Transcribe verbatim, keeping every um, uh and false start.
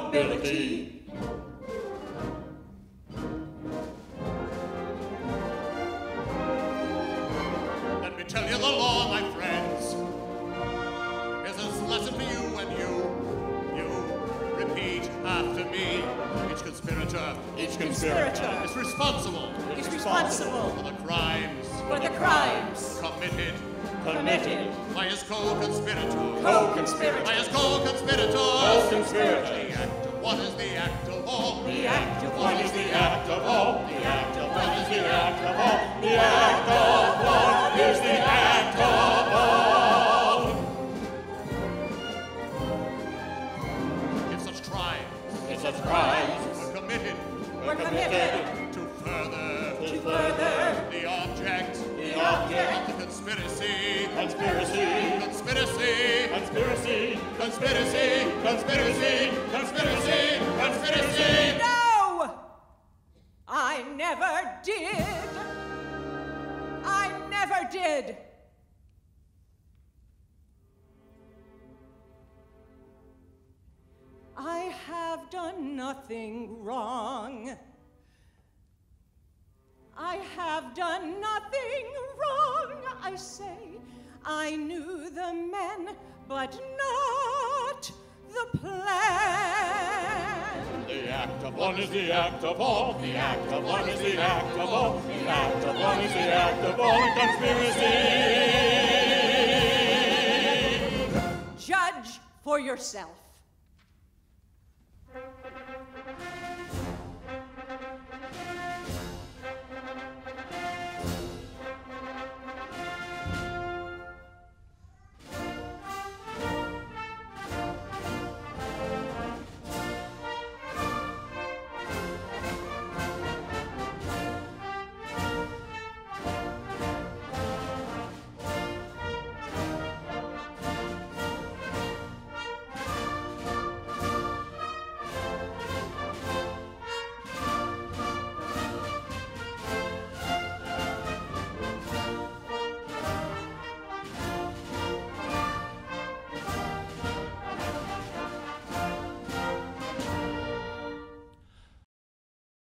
Liability. Let me tell you the law, my friends. Here's a lesson for you and you. You repeat after me. Each conspirator, Each conspirator is responsible is responsible for the crimes for the crimes committed committed by his co-conspirators. co-conspirators. By his co-conspirators. Co-conspirators. The act of one is the act of all. The act of One one is the act of all. The act of One one is the act of all. The act of one is the act of all. If such crimes If such crimes were committed were committed to further to further the object the of object the conspiracy, conspiracy conspiracy, conspiracy conspiracy, conspiracy, conspiracy, conspiracy. No! I never did. I never did. I have done nothing wrong. I have done nothing wrong, I say. I knew the men, but not the plan. The act of one is the act of all. The act of one is the act of all. The act of one is the act of all. Conspiracy. Judge for yourself.